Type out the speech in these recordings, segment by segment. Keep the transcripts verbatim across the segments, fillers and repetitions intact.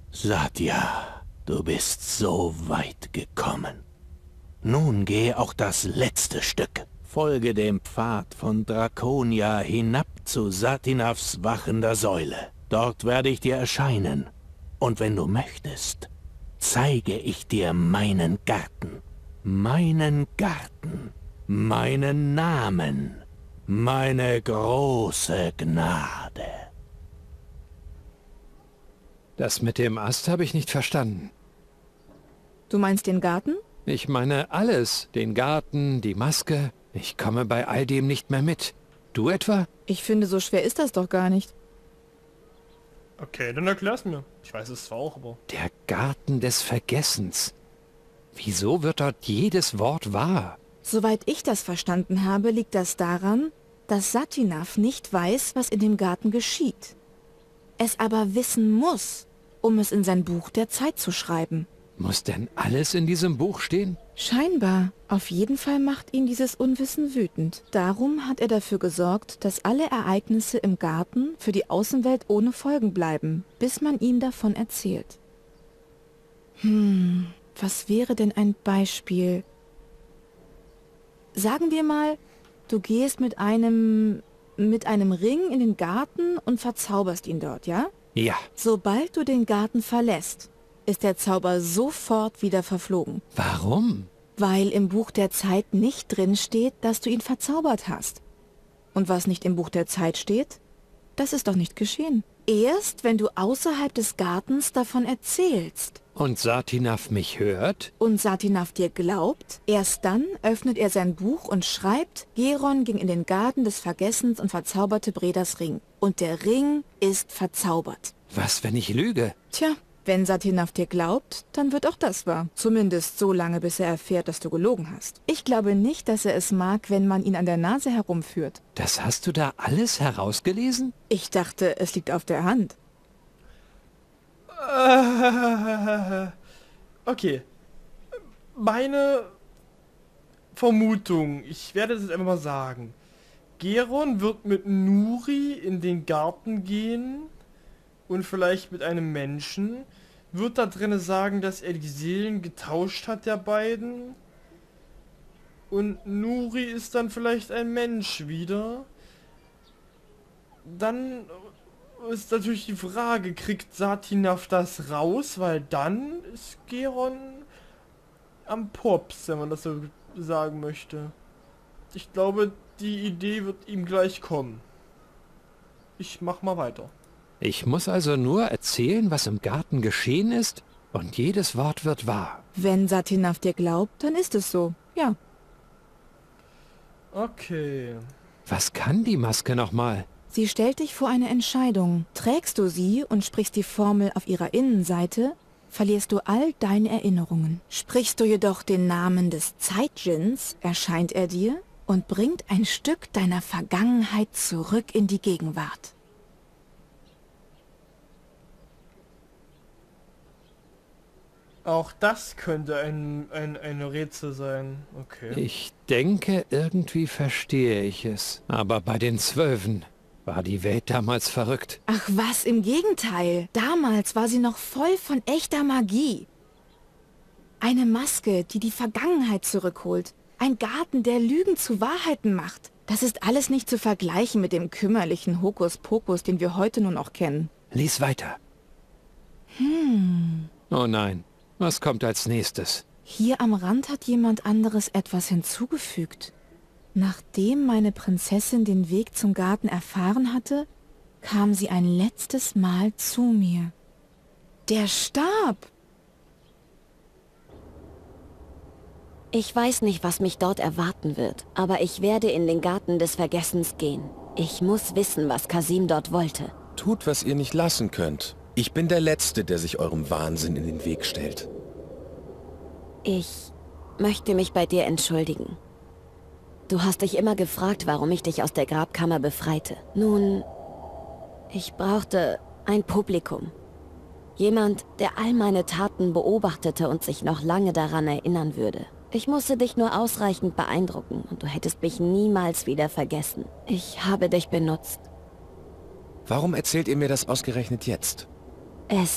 Satya, du bist so weit gekommen. Nun geh auch das letzte Stück. Folge dem Pfad von Draconia hinab zu Satinavs wachender Säule. Dort werde ich dir erscheinen. Und wenn du möchtest, zeige ich dir meinen Garten. Meinen Garten. Meinen Namen. Meine große Gnade. Das mit dem Ast habe ich nicht verstanden. Du meinst den Garten? Ich meine alles. Den Garten, die Maske. Ich komme bei all dem nicht mehr mit. Du etwa? Ich finde, so schwer ist das doch gar nicht. Okay, dann erklär's mir. Ich weiß es zwar auch, aber... Der Garten des Vergessens. Wieso wird dort jedes Wort wahr? Soweit ich das verstanden habe, liegt das daran, dass Satinav nicht weiß, was in dem Garten geschieht. Es aber wissen muss, um es in sein Buch der Zeit zu schreiben. Muss denn alles in diesem Buch stehen? Scheinbar. Auf jeden Fall macht ihn dieses Unwissen wütend. Darum hat er dafür gesorgt, dass alle Ereignisse im Garten für die Außenwelt ohne Folgen bleiben, bis man ihm davon erzählt. Hm, was wäre denn ein Beispiel? Sagen wir mal, du gehst mit einem, mit einem Ring in den Garten und verzauberst ihn dort, ja? Ja. Sobald du den Garten verlässt, ist der Zauber sofort wieder verflogen. Warum? Weil im Buch der Zeit nicht drin steht, dass du ihn verzaubert hast. Und was nicht im Buch der Zeit steht, das ist doch nicht geschehen. Erst, wenn du außerhalb des Gartens davon erzählst. Und Satinav mich hört? Und Satinav dir glaubt, erst dann öffnet er sein Buch und schreibt, Geron ging in den Garten des Vergessens und verzauberte Bredas Ring. Und der Ring ist verzaubert. Was, wenn ich lüge? Tja, wenn Satinav dir glaubt, dann wird auch das wahr. Zumindest so lange, bis er erfährt, dass du gelogen hast. Ich glaube nicht, dass er es mag, wenn man ihn an der Nase herumführt. Das hast du da alles herausgelesen? Ich dachte, es liegt auf der Hand. Okay. Meine Vermutung, ich werde das jetzt einfach mal sagen. Geron wird mit Nuri in den Garten gehen und vielleicht mit einem Menschen. Wird da drinne sagen, dass er die Seelen getauscht hat, der beiden. Und Nuri ist dann vielleicht ein Mensch wieder. Dann ist natürlich die Frage, kriegt Satinav das raus? Weil dann ist Geron am Pops, wenn man das so sagen möchte. Ich glaube, die Idee wird ihm gleich kommen. Ich mach mal weiter. Ich muss also nur erzählen, was im Garten geschehen ist, und jedes Wort wird wahr. Wenn Satinav dir glaubt, dann ist es so, ja. Okay. Was kann die Maske nochmal? Sie stellt dich vor eine Entscheidung. Trägst du sie und sprichst die Formel auf ihrer Innenseite, verlierst du all deine Erinnerungen. Sprichst du jedoch den Namen des Zeitdjinns, erscheint er dir und bringt ein Stück deiner Vergangenheit zurück in die Gegenwart. Auch das könnte ein, ein, ein Rätsel sein. Okay. Ich denke, irgendwie verstehe ich es. Aber bei den Zwölfen war die Welt damals verrückt. Ach was, im Gegenteil. Damals war sie noch voll von echter Magie. Eine Maske, die die Vergangenheit zurückholt. Ein Garten, der Lügen zu Wahrheiten macht. Das ist alles nicht zu vergleichen mit dem kümmerlichen Hokuspokus, den wir heute nur noch kennen. Lies weiter. Hm. Oh nein. Was kommt als nächstes? Hier am Rand hat jemand anderes etwas hinzugefügt. Nachdem meine Prinzessin den Weg zum Garten erfahren hatte, kam sie ein letztes Mal zu mir. Der Stab! Ich weiß nicht, was mich dort erwarten wird, aber ich werde in den Garten des Vergessens gehen. Ich muss wissen, was Kasim dort wollte. Tut, was ihr nicht lassen könnt. Ich bin der Letzte, der sich eurem Wahnsinn in den Weg stellt. Ich möchte mich bei dir entschuldigen. Du hast dich immer gefragt, warum ich dich aus der Grabkammer befreite. Nun, ich brauchte ein Publikum. Jemand, der all meine Taten beobachtete und sich noch lange daran erinnern würde. Ich musste dich nur ausreichend beeindrucken und du hättest mich niemals wieder vergessen. Ich habe dich benutzt. Warum erzählt ihr mir das ausgerechnet jetzt? Es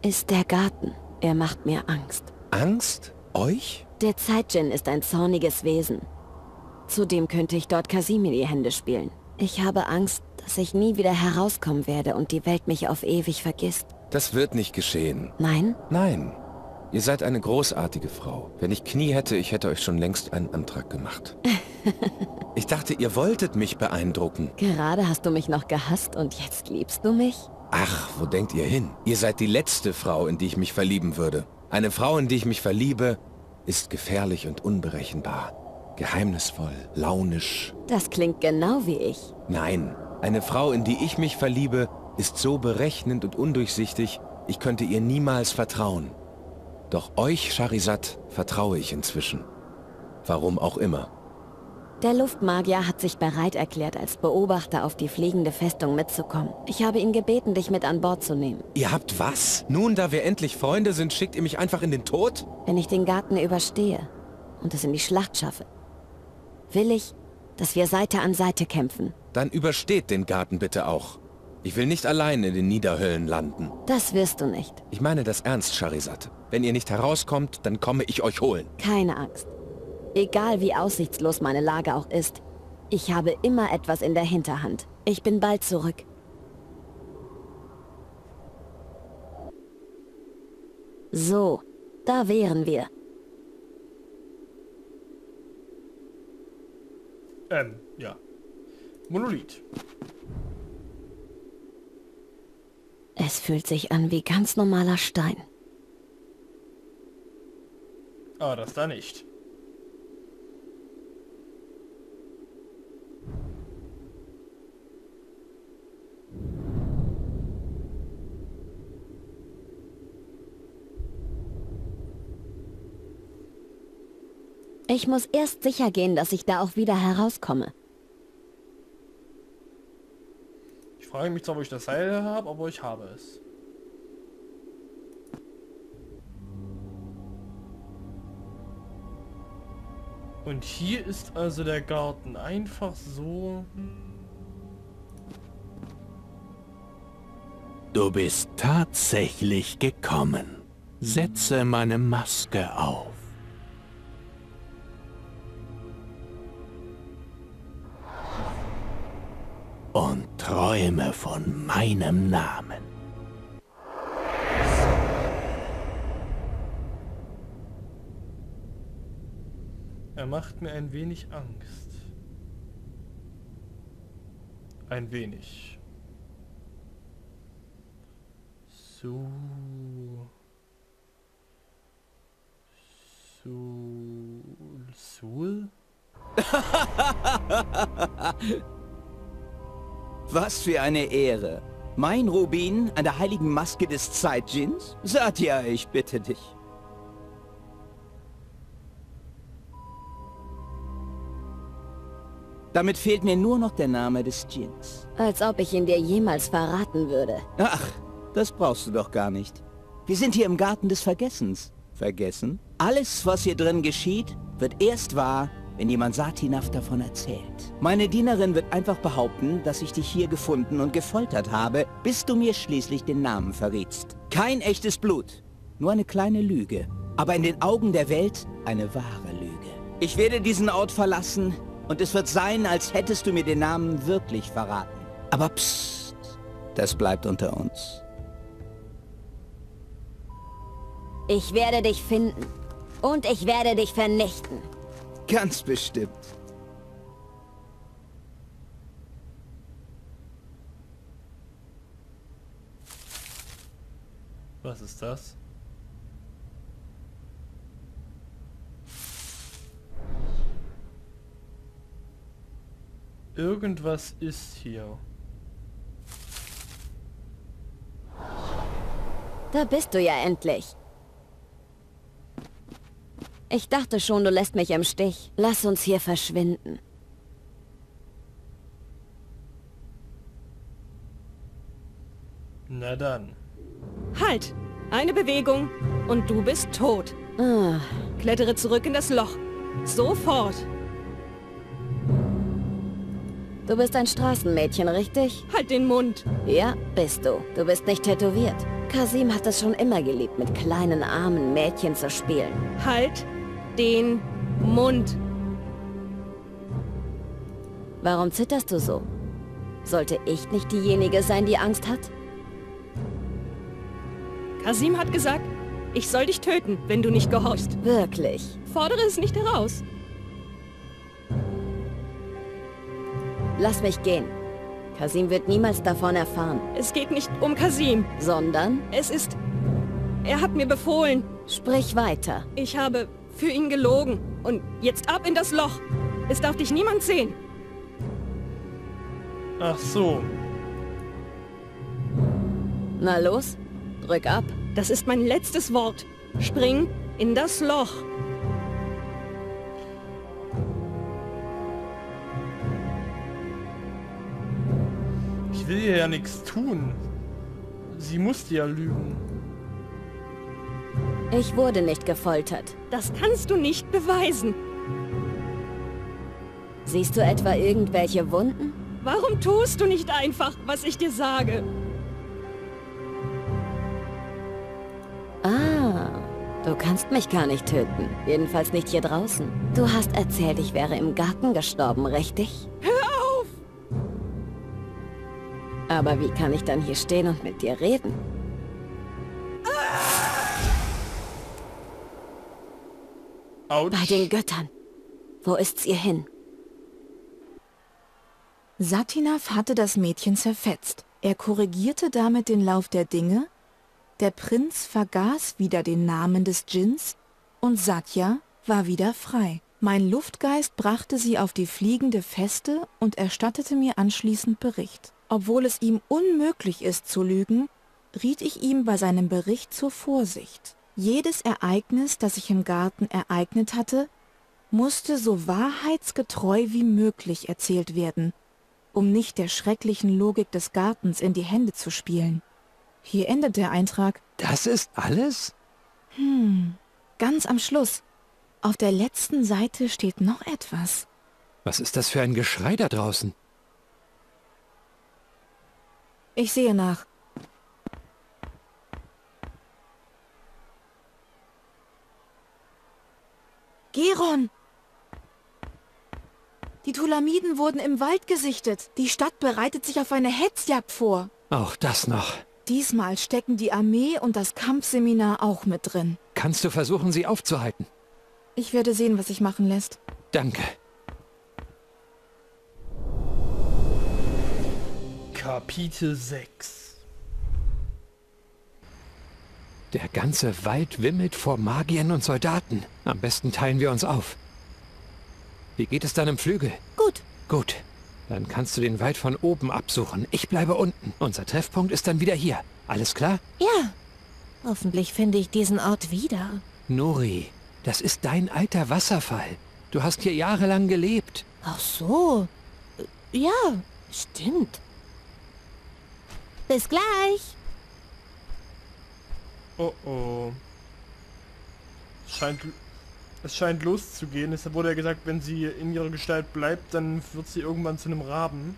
ist der Garten. Er macht mir Angst. Angst? Euch? Der Zeitdjinn ist ein zorniges Wesen. Zudem könnte ich dort Casimir die Hände spielen. Ich habe Angst, dass ich nie wieder herauskommen werde und die Welt mich auf ewig vergisst. Das wird nicht geschehen. Nein? Nein. Ihr seid eine großartige Frau. Wenn ich Knie hätte, ich hätte euch schon längst einen Antrag gemacht. Ich dachte, ihr wolltet mich beeindrucken. Gerade hast du mich noch gehasst und jetzt liebst du mich? Ach, wo denkt ihr hin? Ihr seid die letzte Frau, in die ich mich verlieben würde. Eine Frau, in die ich mich verliebe, ist gefährlich und unberechenbar. Geheimnisvoll, launisch. Das klingt genau wie ich. Nein, eine Frau, in die ich mich verliebe, ist so berechnend und undurchsichtig, ich könnte ihr niemals vertrauen. Doch euch, Charizard, vertraue ich inzwischen. Warum auch immer. Der Luftmagier hat sich bereit erklärt, als Beobachter auf die fliegende Festung mitzukommen. Ich habe ihn gebeten, dich mit an Bord zu nehmen. Ihr habt was? Nun, da wir endlich Freunde sind, schickt ihr mich einfach in den Tod? Wenn ich den Garten überstehe und es in die Schlacht schaffe, will ich, dass wir Seite an Seite kämpfen. Dann übersteht den Garten bitte auch. Ich will nicht allein in den Niederhöllen landen. Das wirst du nicht. Ich meine das ernst, Charizard. Wenn ihr nicht herauskommt, dann komme ich euch holen. Keine Angst. Egal wie aussichtslos meine Lage auch ist, ich habe immer etwas in der Hinterhand. Ich bin bald zurück. So, da wären wir. Ähm, ja. Monolith. Es fühlt sich an wie ganz normaler Stein. Ah, das da nicht. Ich muss erst sicher gehen, dass ich da auch wieder herauskomme. Ich frage mich zwar, wo ich das Seil habe, aber ich habe es. Und hier ist also der Garten einfach so. Du bist tatsächlich gekommen. Setze meine Maske auf. Und träume von meinem Namen. Er macht mir ein wenig Angst. Ein wenig. So. So. Sul? Was für eine Ehre. Mein Rubin an der heiligen Maske des Zeitdjinns? Satya, ich bitte dich. Damit fehlt mir nur noch der Name des Djinns. Als ob ich ihn dir jemals verraten würde. Ach, das brauchst du doch gar nicht. Wir sind hier im Garten des Vergessens. Vergessen? Alles, was hier drin geschieht, wird erst wahr, wenn jemand Satinaf davon erzählt. Meine Dienerin wird einfach behaupten, dass ich dich hier gefunden und gefoltert habe, bis du mir schließlich den Namen verrätst. Kein echtes Blut, nur eine kleine Lüge. Aber in den Augen der Welt eine wahre Lüge. Ich werde diesen Ort verlassen und es wird sein, als hättest du mir den Namen wirklich verraten. Aber psst, das bleibt unter uns. Ich werde dich finden. Und ich werde dich vernichten. Ganz bestimmt. Was ist das? Irgendwas ist hier. Da bist du ja endlich. Ich dachte schon, du lässt mich im Stich. Lass uns hier verschwinden. Na dann. Halt! Eine Bewegung und du bist tot. Ah, Klettere zurück in das Loch. Sofort! du bist ein Straßenmädchen, richtig? Halt den Mund! Ja, bist du. Du bist nicht tätowiert. Kasim hat es schon immer geliebt, mit kleinen, armen Mädchen zu spielen. Halt den Mund. Warum zitterst du so? Sollte ich nicht diejenige sein, die Angst hat? Kasim hat gesagt, ich soll dich töten, wenn du nicht gehorchst. Wirklich? Fordere es nicht heraus. Lass mich gehen. Kasim wird niemals davon erfahren. Es geht nicht um Kasim. Sondern? Es ist... Er hat mir befohlen. Sprich weiter. Ich habe für ihn gelogen. Und jetzt ab in das Loch. Es darf dich niemand sehen. Ach so. Na los, drück ab. Das ist mein letztes Wort. Spring in das Loch. Ich will ihr ja nichts tun. Sie musste ja lügen. Ich wurde nicht gefoltert. Das kannst du nicht beweisen. Siehst du etwa irgendwelche Wunden? Warum tust du nicht einfach, was ich dir sage? Ah, du kannst mich gar nicht töten. Jedenfalls nicht hier draußen. Du hast erzählt, ich wäre im Garten gestorben, richtig? Hör auf! Aber wie kann ich dann hier stehen und mit dir reden? Autsch. Bei den Göttern. Wo ist's ihr hin? Satinav hatte das Mädchen zerfetzt. Er korrigierte damit den Lauf der Dinge. Der Prinz vergaß wieder den Namen des Djinns und Satya war wieder frei. Mein Luftgeist brachte sie auf die fliegende Feste und erstattete mir anschließend Bericht. Obwohl es ihm unmöglich ist zu lügen, riet ich ihm bei seinem Bericht zur Vorsicht. Jedes Ereignis, das sich im Garten ereignet hatte, musste so wahrheitsgetreu wie möglich erzählt werden, um nicht der schrecklichen Logik des Gartens in die Hände zu spielen. Hier endet der Eintrag. Das ist alles? Hm, ganz am Schluss. Auf der letzten Seite steht noch etwas. Was ist das für ein Geschrei da draußen? Ich sehe nach. Geron! Die Thulamiden wurden im Wald gesichtet. Die Stadt bereitet sich auf eine Hetzjagd vor. Auch das noch. Diesmal stecken die Armee und das Kampfseminar auch mit drin. Kannst du versuchen, sie aufzuhalten? Ich werde sehen, was sich machen lässt. Danke. Kapitel sechs. Der ganze Wald wimmelt vor Magiern und Soldaten. Am besten teilen wir uns auf. Wie geht es deinem Flügel? Gut. Gut. Dann kannst du den Wald von oben absuchen. Ich bleibe unten. Unser Treffpunkt ist dann wieder hier. Alles klar? Ja. Hoffentlich finde ich diesen Ort wieder. Nuri, das ist dein alter Wasserfall. Du hast hier jahrelang gelebt. Ach so. Ja, stimmt. Bis gleich. Oh oh. Es scheint, es scheint loszugehen. Es wurde ja gesagt, wenn sie in ihrer Gestalt bleibt, dann wird sie irgendwann zu einem Raben.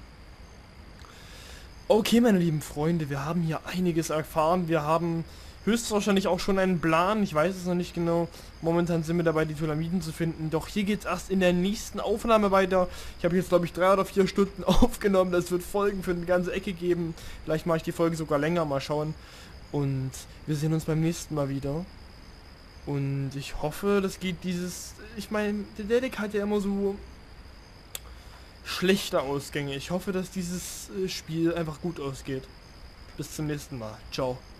Okay, meine lieben Freunde, wir haben hier einiges erfahren. Wir haben höchstwahrscheinlich auch schon einen Plan. Ich weiß es noch nicht genau. Momentan sind wir dabei, die Thulamiden zu finden. Doch hier geht es erst in der nächsten Aufnahme weiter. Ich habe jetzt, glaube ich, drei oder vier Stunden aufgenommen. Das wird Folgen für eine ganze Ecke geben. Vielleicht mache ich die Folge sogar länger. Mal schauen. Und wir sehen uns beim nächsten Mal wieder. Und ich hoffe, das geht dieses... Ich meine, der Dedek hat ja immer so schlechte Ausgänge. Ich hoffe, dass dieses Spiel einfach gut ausgeht. Bis zum nächsten Mal. Ciao.